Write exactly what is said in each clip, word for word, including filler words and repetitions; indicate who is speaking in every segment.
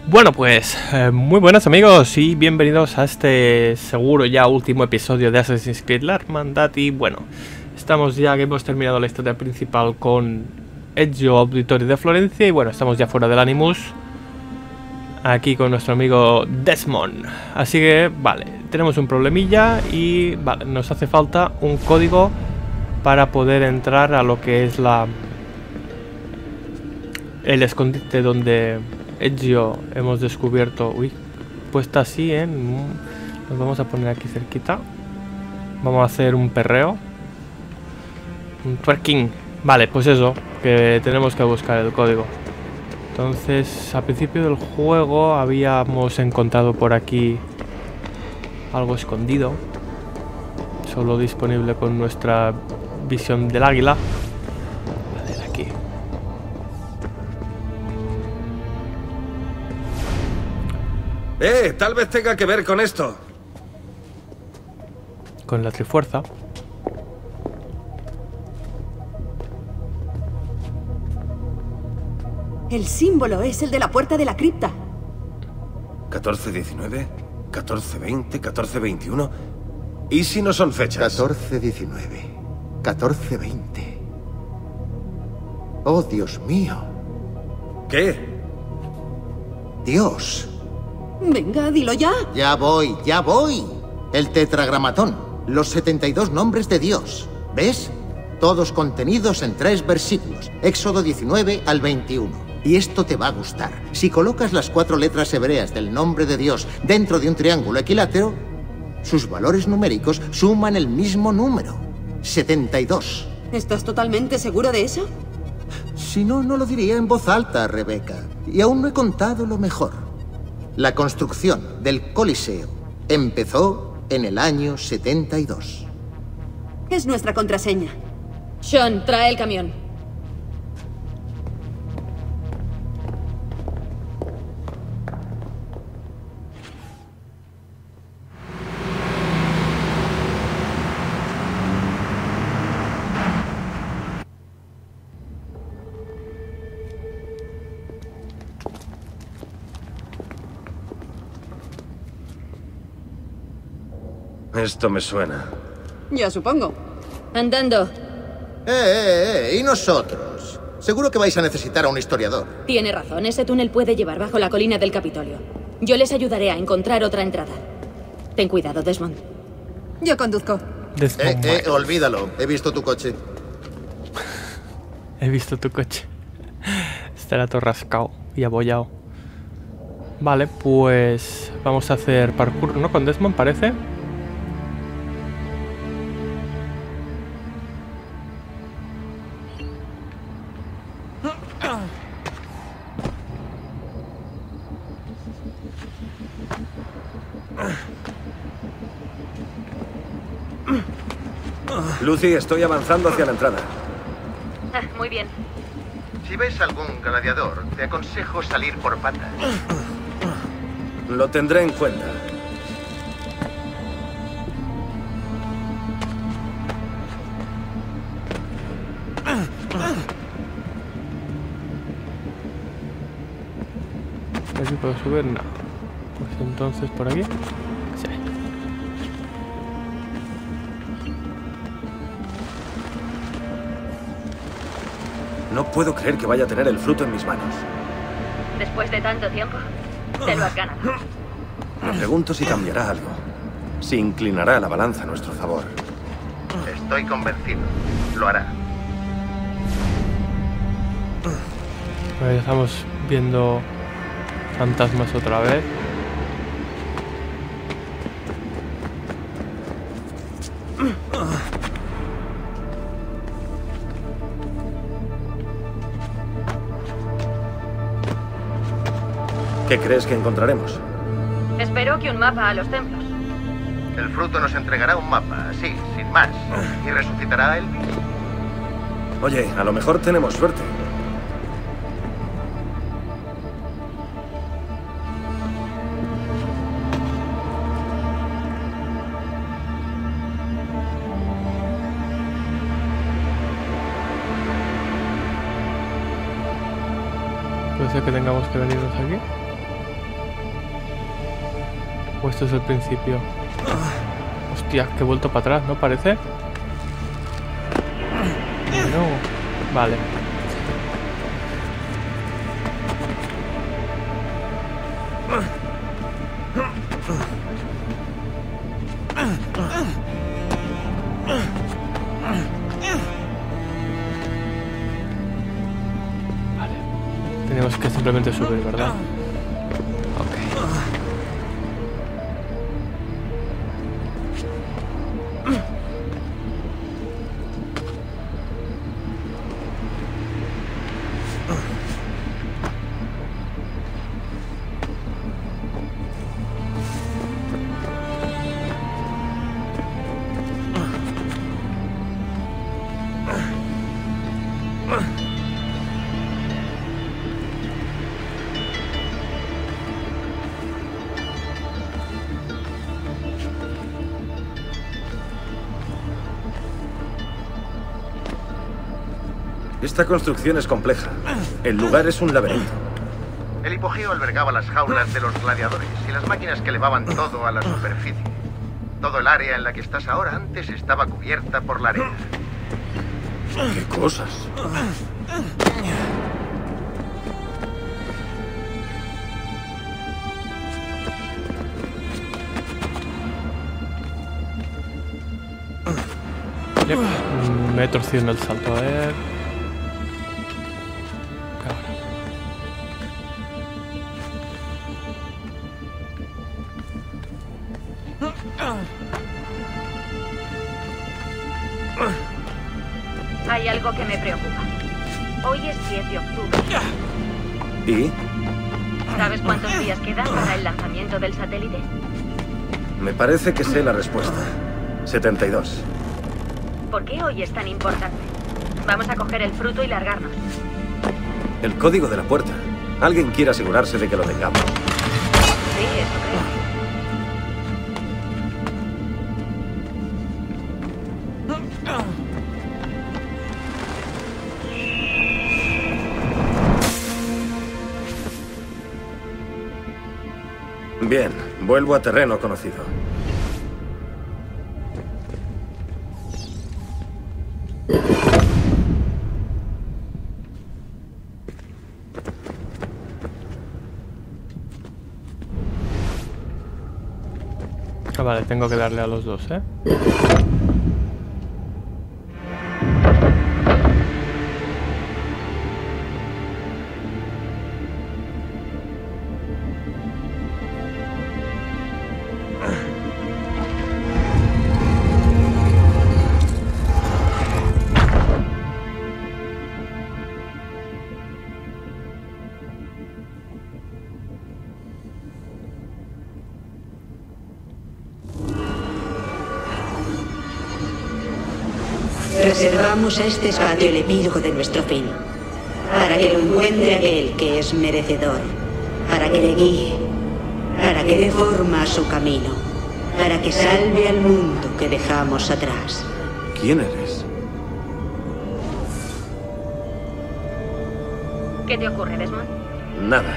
Speaker 1: Bueno, pues eh, muy buenas amigos y bienvenidos a este seguro ya último episodio de Assassin's Creed La Hermandad. Y bueno, estamos ya que hemos terminado la historia principal con Ezio Auditore de Florencia. Y bueno, estamos ya fuera del Animus, aquí con nuestro amigo Desmond. Así que, vale, tenemos un problemilla y vale, nos hace falta un código para poder entrar a lo que es la el escondite donde Ezio hemos descubierto. Uy, puesta así, ¿eh? Nos vamos a poner aquí cerquita. Vamos a hacer un perreo, un twerking. Vale, pues eso, que tenemos que buscar el código. Entonces, al principio del juego habíamos encontrado por aquí algo escondido, solo disponible con nuestra visión del águila. Vale, aquí.
Speaker 2: Eh, tal vez tenga que ver con esto.
Speaker 1: Con la trifuerza.
Speaker 3: El símbolo es el de la puerta de la cripta.
Speaker 2: catorce diecinueve, catorce veinte, catorce veintiuno. ¿Y si no son fechas?
Speaker 4: catorce diecinueve, catorce veinte. Oh, Dios mío.
Speaker 2: ¿Qué?
Speaker 4: Dios.
Speaker 3: Venga, dilo ya.
Speaker 4: Ya voy, ya voy. El tetragramatón. Los setenta y dos nombres de Dios. ¿Ves? Todos contenidos en tres versículos. Éxodo diecinueve al veintiuno. Y esto te va a gustar. Si colocas las cuatro letras hebreas del nombre de Dios dentro de un triángulo equilátero, sus valores numéricos suman el mismo número. setenta y dos.
Speaker 3: ¿Estás totalmente seguro de eso?
Speaker 4: Si no, no lo diría en voz alta, Rebeca. Y aún no he contado lo mejor. La construcción del Coliseo empezó en el año setenta y dos.
Speaker 3: Es nuestra contraseña.
Speaker 5: Sean, trae el camión.
Speaker 2: Esto me suena.
Speaker 3: Ya supongo.
Speaker 5: Andando.
Speaker 4: Eh, eh, eh, ¿y nosotros? Seguro que vais a necesitar a un historiador.
Speaker 5: Tiene razón, ese túnel puede llevar bajo la colina del Capitolio. Yo les ayudaré a encontrar otra entrada. Ten cuidado, Desmond.
Speaker 3: Yo conduzco.
Speaker 1: Desmond,
Speaker 4: Eh, eh, olvídalo. He visto tu coche.
Speaker 1: he visto tu coche. Estará todo rascado y abollado. Vale, pues vamos a hacer parkour, ¿no? Con Desmond, parece.
Speaker 2: Lucy, estoy avanzando hacia la entrada.
Speaker 5: Ah, muy bien.
Speaker 4: Si ves algún gladiador, te aconsejo salir por patas.
Speaker 2: Lo tendré en cuenta.
Speaker 1: Aquí puedo subir, no. Pues entonces por aquí. Sí.
Speaker 2: No puedo creer que vaya a tener el fruto en mis manos.
Speaker 5: Después de tanto tiempo, te lo has ganado.
Speaker 2: Me pregunto si cambiará algo. Si inclinará la balanza a nuestro favor.
Speaker 4: Estoy convencido. Lo hará.
Speaker 1: Ahí estamos viendo fantasmas otra vez.
Speaker 2: ¿Qué crees que encontraremos?
Speaker 5: Espero que un mapa a los templos.
Speaker 4: El fruto nos entregará un mapa, así, sin más. Y resucitará a Elvis.
Speaker 2: Oye, a lo mejor tenemos suerte.
Speaker 1: Puede ser que tengamos que venirnos aquí. ¿O esto es el principio? Hostia, que he vuelto para atrás, ¿no parece? No. Vale. Vale. Tenemos que simplemente subir, ¿verdad?
Speaker 2: Esta construcción es compleja. El lugar es un laberinto.
Speaker 4: El hipogeo albergaba las jaulas de los gladiadores y las máquinas que elevaban todo a la superficie. Todo el área en la que estás ahora antes estaba cubierta por la arena.
Speaker 2: ¿Qué cosas?
Speaker 1: Yep. Me he torcido en el salto, a ver.
Speaker 5: Hay algo que me preocupa. Hoy es diez de octubre.
Speaker 2: ¿Y?
Speaker 5: ¿Sabes cuántos días quedan para el lanzamiento del satélite?
Speaker 2: Me parece que sé la respuesta. setenta y dos.
Speaker 5: ¿Por qué hoy es tan importante? Vamos a coger el fruto y largarnos.
Speaker 2: El código de la puerta. Alguien quiere asegurarse de que lo tengamos.
Speaker 5: Sí, eso creo.
Speaker 2: Bien, vuelvo a terreno conocido.
Speaker 1: Ah, vale, tengo que darle a los dos, ¿eh?
Speaker 6: Reservamos a este espacio el epílogo de nuestro fin, para que lo encuentre aquel que es merecedor, para que le guíe, para que dé forma a su camino, para que salve al mundo que dejamos atrás.
Speaker 2: ¿Quién eres?
Speaker 5: ¿Qué te ocurre, Desmond?
Speaker 2: Nada.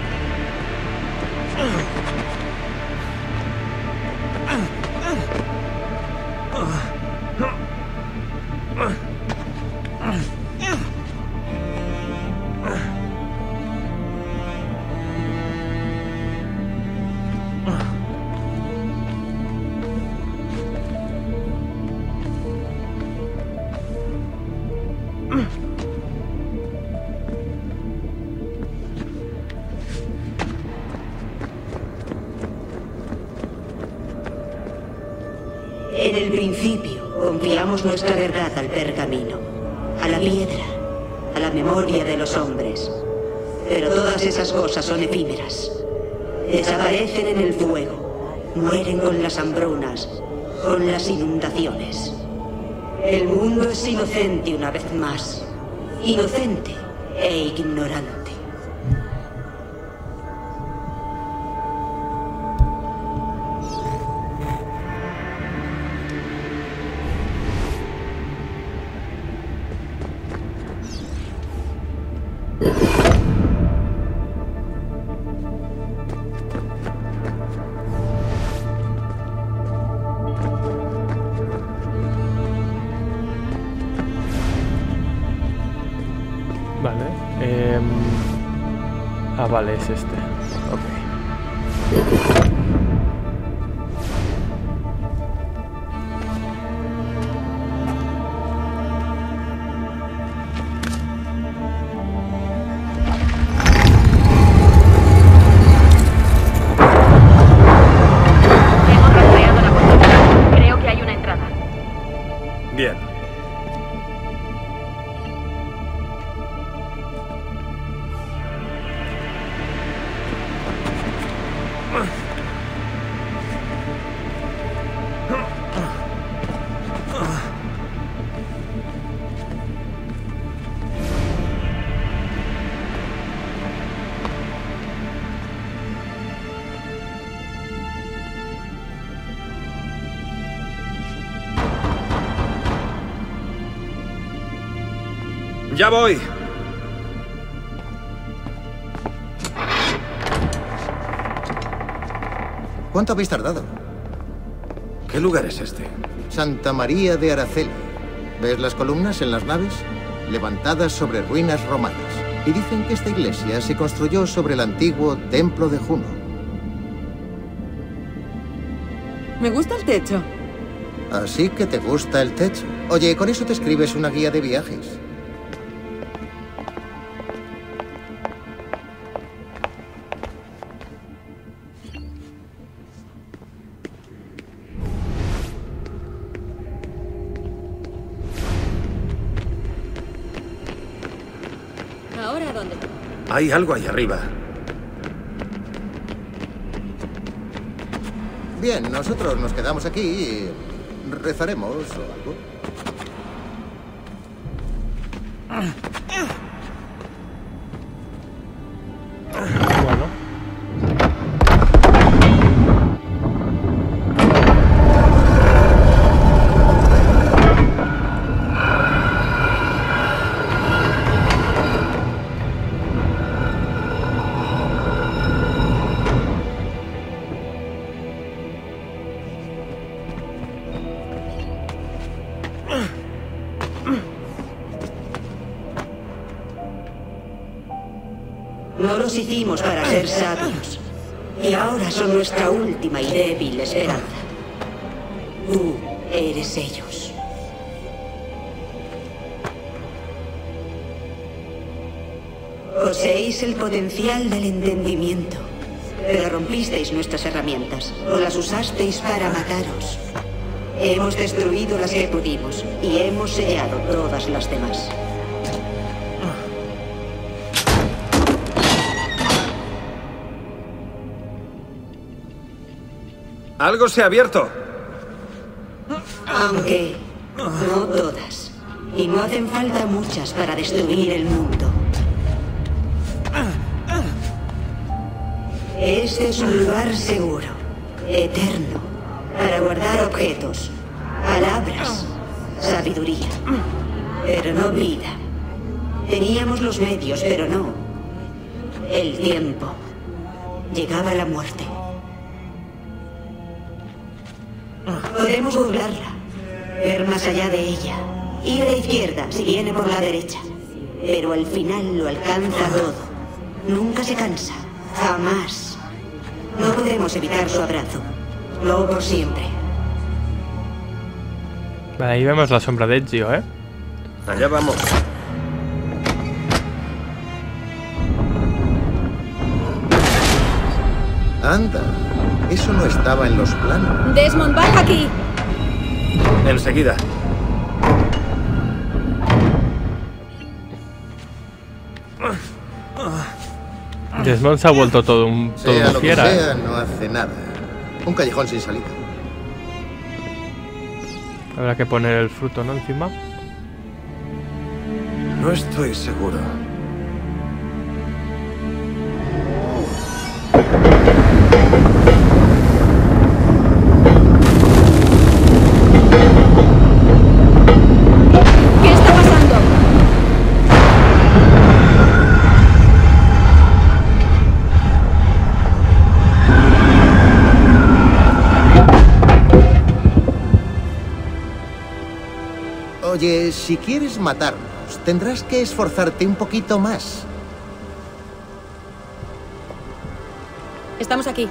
Speaker 6: En el principio, confiamos nuestra verdad al pergamino, a la piedra, a la memoria de los hombres. Pero todas esas cosas son efímeras. Desaparecen en el fuego, mueren con las hambrunas, con las inundaciones. El mundo es inocente una vez más, inocente e ignorante.
Speaker 1: Eh... Ah, vale, es este. Ok.
Speaker 5: Hemos rastreado la cocina. Creo que hay una entrada.
Speaker 2: Bien. ¡Ya voy!
Speaker 4: ¿Cuánto habéis tardado?
Speaker 2: ¿Qué lugar es este?
Speaker 4: Santa María de Araceli. ¿Ves las columnas en las naves? Levantadas sobre ruinas romanas. Y dicen que esta iglesia se construyó sobre el antiguo templo de Juno.
Speaker 3: Me gusta el techo.
Speaker 4: Así que te gusta el techo. Oye, con eso te escribes una guía de viajes.
Speaker 5: ¿Ahora a dónde?
Speaker 2: Hay algo ahí arriba.
Speaker 4: Bien, nosotros nos quedamos aquí y rezaremos o algo.
Speaker 1: Bueno.
Speaker 6: No los hicimos para ser sabios. Y ahora son nuestra última y débil esperanza. Tú eres ellos. Poseéis el potencial del entendimiento. Pero rompisteis nuestras herramientas. O las usasteis para mataros. Hemos destruido las que pudimos. Y hemos sellado todas las demás.
Speaker 2: ¡Algo se ha abierto!
Speaker 6: Aunque no todas. Y no hacen falta muchas para destruir el mundo. Este es un lugar seguro, eterno, para guardar objetos, palabras, sabiduría, pero no vida. Teníamos los medios, pero no el tiempo. Llegaba la muerte. Podemos burlarla, ver más allá de ella, ir a la izquierda si viene por la derecha, pero al final lo alcanza todo. Nunca se cansa, jamás. No podemos evitar su abrazo, no por siempre.
Speaker 1: Vale, ahí vemos la sombra de Ezio, ¿eh?
Speaker 2: Allá vamos.
Speaker 4: Anda, eso no estaba en los planos.
Speaker 5: Desmond, baja aquí.
Speaker 2: Enseguida.
Speaker 1: Desmond se ha vuelto todo un, todo
Speaker 4: Sea
Speaker 1: un
Speaker 4: lo que
Speaker 1: fiera,
Speaker 4: sea,
Speaker 1: ¿eh?
Speaker 4: no hace nada. Un callejón sin salida.
Speaker 1: Habrá que poner el fruto, ¿no? Encima.
Speaker 2: No estoy seguro.
Speaker 5: ¿Qué está pasando?
Speaker 4: Oye, si quieres matarnos, tendrás que esforzarte un poquito más.
Speaker 5: Estamos aquí.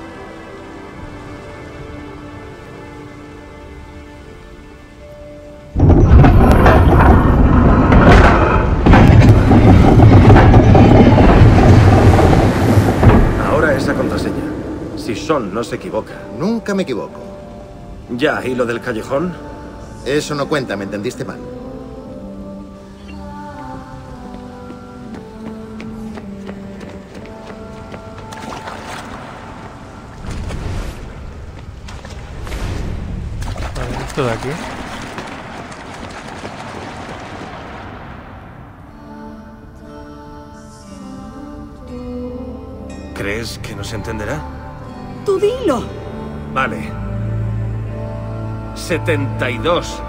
Speaker 2: Ahora esa contraseña. Si Son no se equivoca.
Speaker 4: Nunca me equivoco.
Speaker 2: Ya, ¿y lo del callejón?
Speaker 4: Eso no cuenta, me entendiste mal.
Speaker 1: Esto de aquí.
Speaker 2: ¿Crees que nos entenderá?
Speaker 3: ¡Tú dilo!
Speaker 2: Vale. setenta y dos.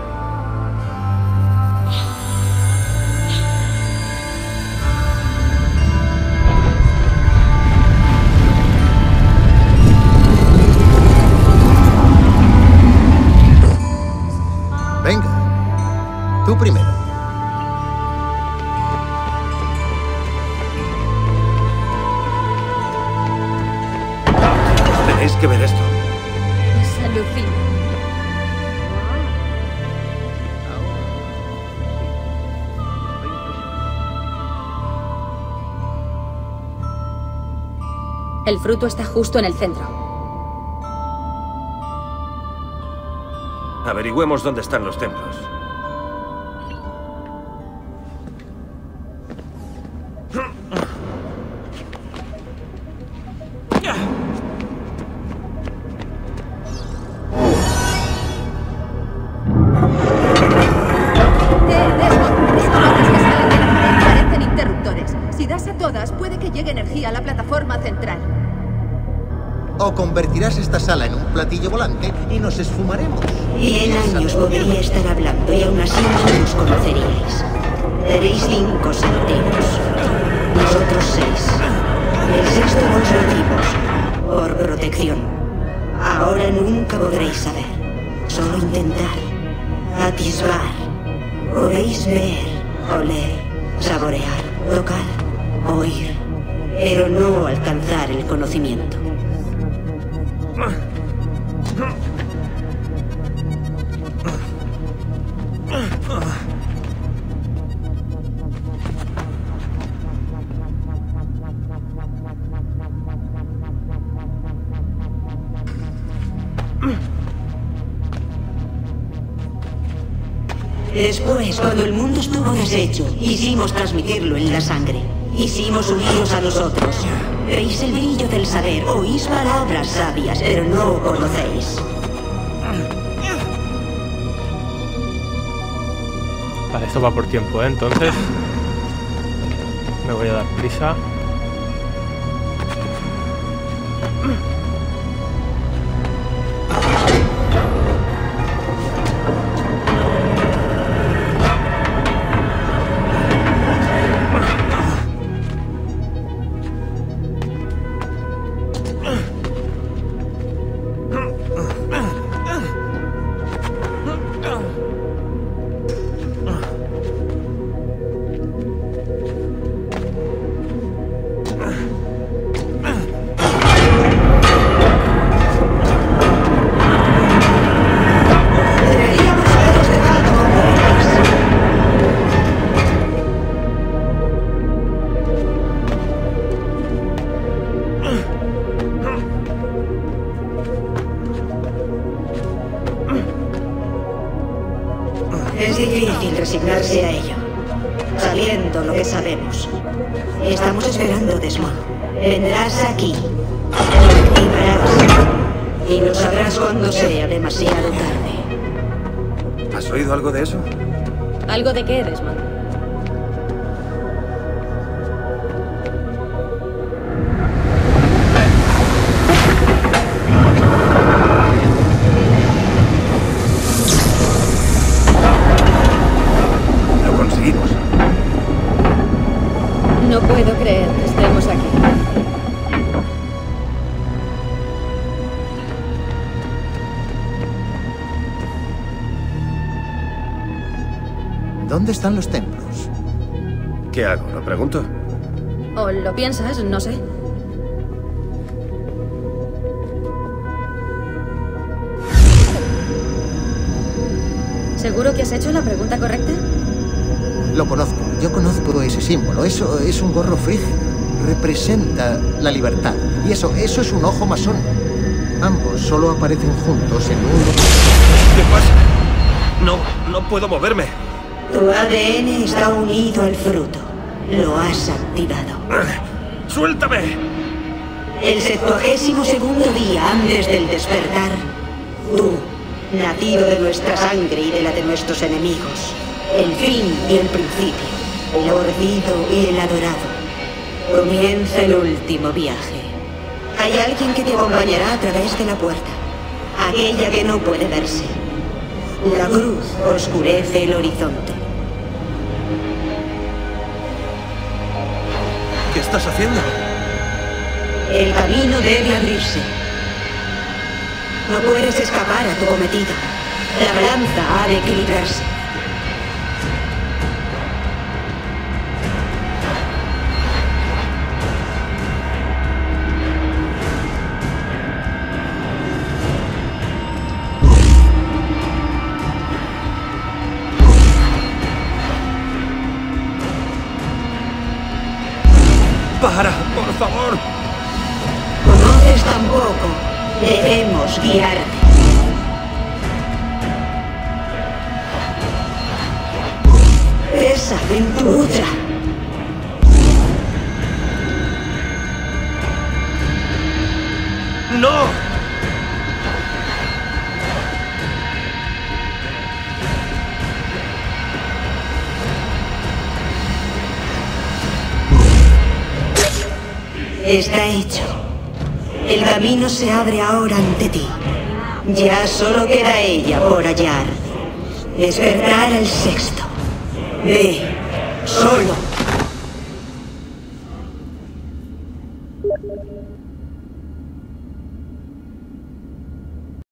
Speaker 4: Venga, tú primero.
Speaker 2: Tenéis que ver esto.
Speaker 5: Es alucinante. El fruto está justo en el centro.
Speaker 2: Averigüemos dónde están los templos.
Speaker 3: Parecen interruptores. Si das a todas, puede que llegue energía a la plataforma central.
Speaker 4: O convertirás esta sala en un platillo volante y nos esfumaremos.
Speaker 6: Cien años podría estar hablando y aún así no nos conoceríais. Tenéis cinco sentidos. Nosotros seis. El sexto nos lo dimos. Por protección. Ahora nunca podréis saber. Solo intentar. Atisbar. Podéis ver, oler, saborear, tocar, oír. Pero no alcanzar el conocimiento. Después, cuando el mundo estuvo deshecho, quisimos transmitirlo en la sangre. Quisimos uniros a nosotros. Veis el brillo del saber, oís palabras sabias, pero no conocéis.
Speaker 1: Vale, esto va por tiempo, ¿eh? Entonces me voy a dar prisa.
Speaker 6: Es difícil resignarse a ello, sabiendo lo que sabemos. Estamos esperando, Desmond. Vendrás aquí, y verás, y lo sabrás cuando sea demasiado tarde.
Speaker 2: ¿Has oído algo de eso?
Speaker 5: ¿Algo de qué, Desmond?
Speaker 2: Lo conseguimos.
Speaker 5: No puedo creer que estemos aquí.
Speaker 4: ¿Dónde están los templos?
Speaker 2: ¿Qué hago? ¿Lo pregunto?
Speaker 5: ¿O lo piensas? No sé. ¿Seguro que has hecho la pregunta correcta?
Speaker 4: Lo conozco, yo conozco ese símbolo. Eso es un gorro frigio. Representa la libertad. Y eso, eso es un ojo masón. Ambos solo aparecen juntos en un...
Speaker 2: ¿Qué pasa? No, no puedo moverme.
Speaker 6: Tu A D N está unido al fruto. Lo has activado.
Speaker 2: ¡Suéltame!
Speaker 6: El septuagésimo segundo día antes del despertar, tú, nacido de nuestra sangre y de la de nuestros enemigos, el fin y el principio, el orbido y el adorado, comienza el último viaje. Hay alguien que te acompañará a través de la puerta, aquella que no puede verse. La cruz oscurece el horizonte.
Speaker 2: ¿Qué estás haciendo?
Speaker 6: El camino debe abrirse. No puedes escapar a tu cometido. La balanza ha de equilibrarse.
Speaker 2: ¡Para, por favor!
Speaker 6: Conoces tan poco. Debemos guiarte. Esa aventura.
Speaker 2: ¡No!
Speaker 6: Está hecho. El camino se abre ahora ante ti. Ya solo queda ella por hallar. Despertar al sexto. Ve, solo.